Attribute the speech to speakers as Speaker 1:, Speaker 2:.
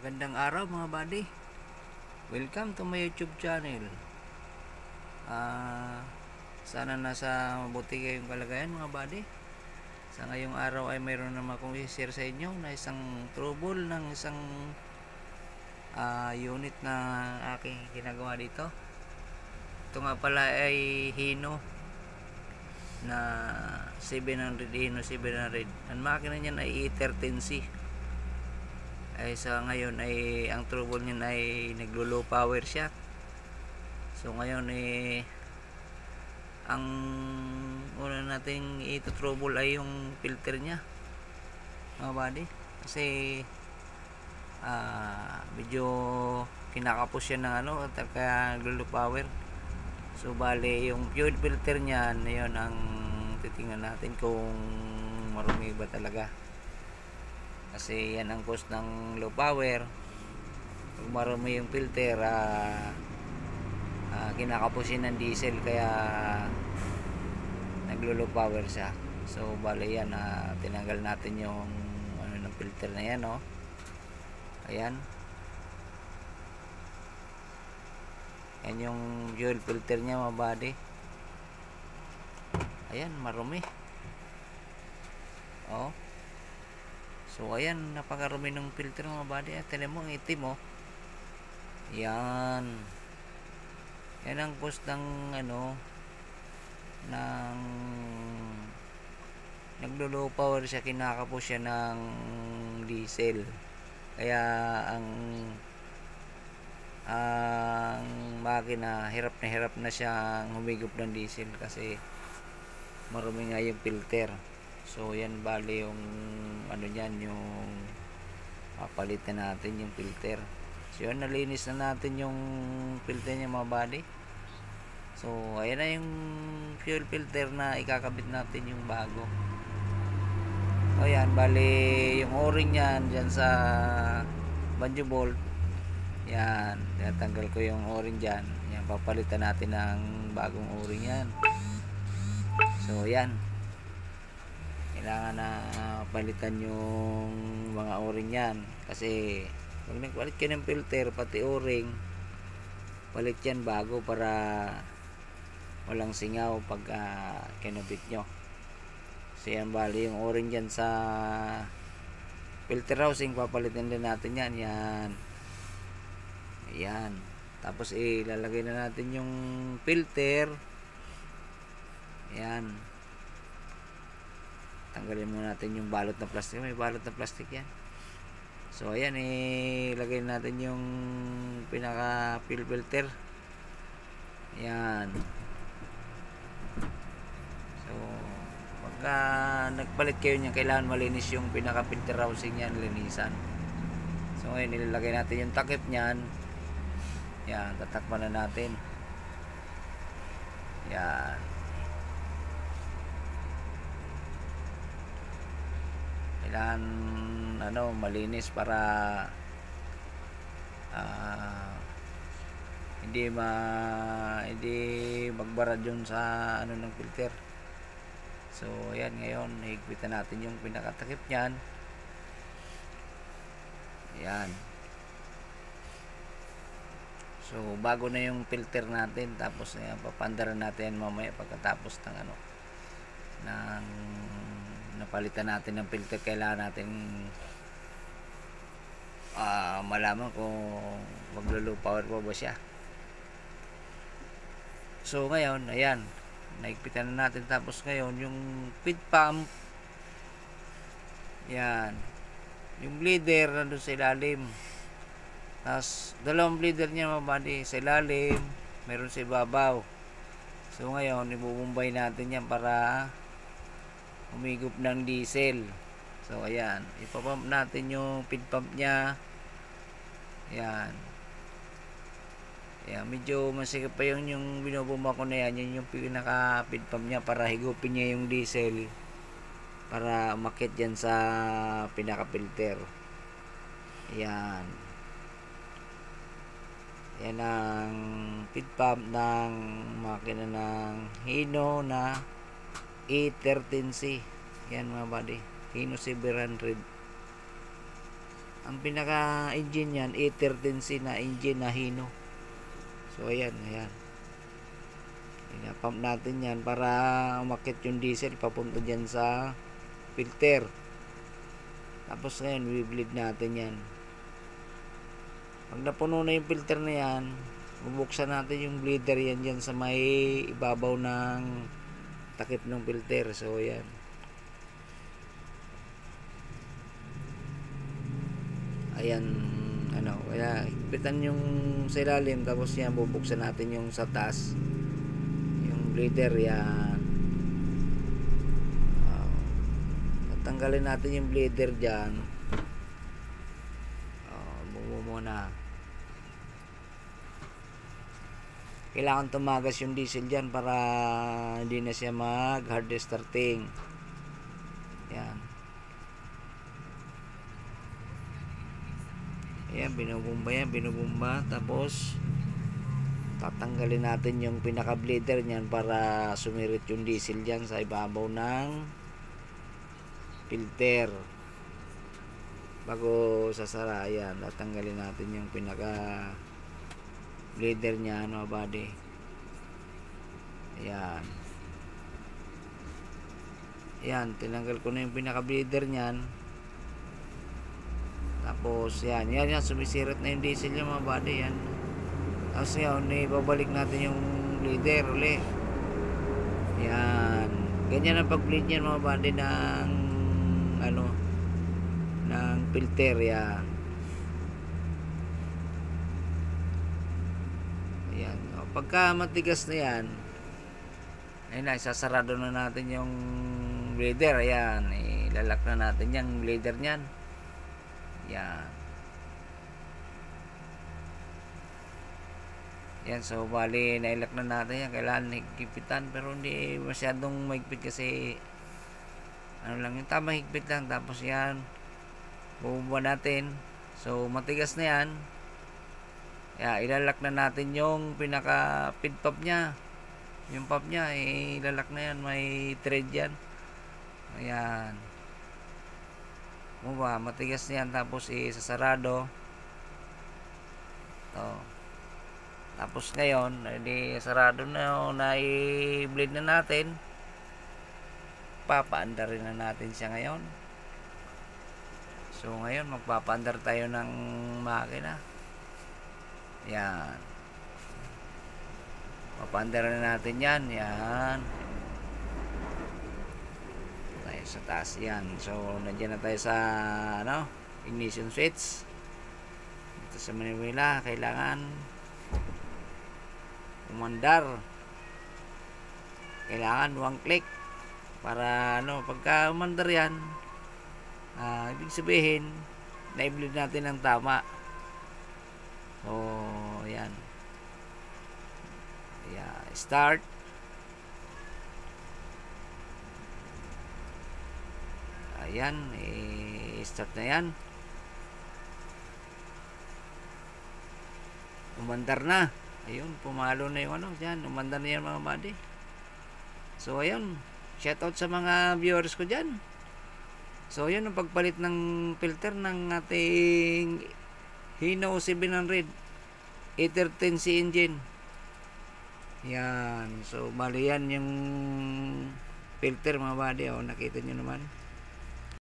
Speaker 1: Magandang araw mga buddy. Welcome to my YouTube channel. Sana nasa mabuti kayong kalagayan mga buddy. Sa ngayong araw ay mayroon naman akong i-share sa inyo na isang trouble ng isang unit na aking ginagawa dito. Ito nga pala ay Hino na 700, Hino 700. Ang makina niyan ay E13C. Ay sa ngayon ay ang trouble niya ay naglo-low power siya. So ngayon ang una nating ito-trouble ay yung filter niya mga buddy, kasi medyo kinakapos siya ng at kaya naglo-low power. So bale yung fuel filter niya yun ang titingnan natin kung marumi ba talaga, kasi yan ang cause ng low power. Pag marumi yung filter, kinakapusin ng diesel kaya naglo-low power siya. So bale yan, tinanggal natin yung ng filter na yan, ayan, yan yung fuel filter niya mga buddy. Ayan, marumi. So ayan, napakarumi ng filter mga buddy. Tignan mo ang itim, yan ang cause ng ng naglo-low power siya, kinakapos siya ng diesel. Kaya ang makina hirap na siyang humigop ng diesel kasi marumi nga yung filter. So yan bali yung niyan, yung papalitan natin yung filter. So yun, nalinis na natin yung filter niya mga buddy. So ayan na yung fuel filter na ikakabit natin, yung bago. O yan, bali yung o-ring yan dyan sa banjo bolt, yan, tinatanggal ko yung o-ring dyan. Yan, papalitan natin ng bagong o-ring yan. So yan, kailangan na palitan yung mga o-ring yan, kasi pag nagpalit kayo ng filter pati o-ring, palit yan bago para walang singaw pag kinabit nyo. So yan bali yung o-ring dyan sa filter housing, papalitan din natin yan. Ayan, tapos ilalagay na natin yung filter. Ayan, tanggalin muna natin yung balot na plastic. May balot na plastic yan. So ayan, ilagay natin yung pinaka fuel filter. Ayan. So pagka nagpalit kayo niyan, kailangan malinis yung pinaka filter housing yan, linisan. So ngayon, ilalagay natin yung takip niyan. Ayan, tatakpan na natin. Ayan. Kailangan malinis para hindi magbarad yun sa ng filter. So ayan, ngayon higpitan natin yung pinakatakip niyan. Ayan. So bago na yung filter natin, tapos papandaran natin mamaya pagkatapos ng napalitan natin ng filter. Kailangan natin malaman kung maglo-low power pa ba siya. So ngayon, ayan, naigpitan na natin. Tapos ngayon, yung feed pump, yan, yung bleeder nandun sa ilalim. Tapos dalawang bleeder niya mga buddy, sa ilalim, meron sa ibabaw. So ngayon, ibubumbay natin yan para humigop ng diesel. So ayan, ipapump natin yung feed pump nya. Ayan. Ayan, medyo masikip pa yung binubumba ko na yan. Yun yung pinaka feed pump nya para higupin niya yung diesel para umakyat dyan sa pinaka filter. Ayan. Ayan ang feed pump ng makina ng Hino na E13C. Yan mga buddy, Hino 700. ang pinaka engine yan E13C na engine na Hino. So ayan. Pump natin yan para umakit yung diesel papunta dyan sa filter. Tapos ngayon i-bleed natin yan. Pag napuno na yung filter na yan, bubuksan natin yung bleeder yan dyan sa may ibabaw ng takip ng filter. So yan. Ayan, kaya higpitan yung sa ilalim, tapos yan bubuksan natin yung sa taas, yung bleeder yan. Tatanggalin natin yung bleeder dyan. Muna kailangan tumagas yung diesel dyan para hindi na siya mag hard starting. Yan. Ayan, binubumba. Tapos tatanggalin natin yung pinaka bleeder nyan para sumirit yung diesel dyan sa ibabaw ng filter bago sasara. Ayan, tatanggalin natin yung pinaka bleeder nya, body. Ayan, tinanggal ko na yung pinaka bleeder nyan. Tapos yan, sumisirit na yung diesel yung mga body yan. Tapos yan, ibabalik natin yung bleeder uli. Yan, ganyan ang pag-bleed yan mga body ng ng filter. Yan. Ayan. Pagka matigas na yan, ayun na, isasarado na natin yung bleeder. Ayan, ilalak na natin yung bleeder nyan. Yan. Yan, so bali nailak na natin yan. Kailangan higpitan, pero hindi masyadong mahigpit kasi lang yung tamang higpit lang. Tapos yan, bubumba natin. So matigas na yan. Ilalak na natin yung pinaka feed pump nya. Yung pump nya, ilalak na yan. May thread yan. Ayan. Bumba, matigas na yan. Tapos sasarado. Ito. Tapos ngayon, sarado na i-bleed na natin. Papaandarin na natin siya ngayon. So ngayon magpapaandar tayo ng makina. Yan. Papaandar na natin yan. Yan. Tayo sa taas yan. So nandiyan na tayo sa ignition switch. Ito sa Manila, kailangan umandar. Kailangan one click para pagka umandar yan, ibig sabihin na-bleed natin ng tama. So yan, start. Ayan, start na yan. Umandar na. Ayun, pumalo na yung dyan. Umandar na yan mga buddy. So ayun, shoutout sa mga viewers ko dyan. So yun ang pagpalit ng filter ng ating Hino 700 E13C engine. Yan. So bali yan yung filter mga buddy. Nakita nyo naman.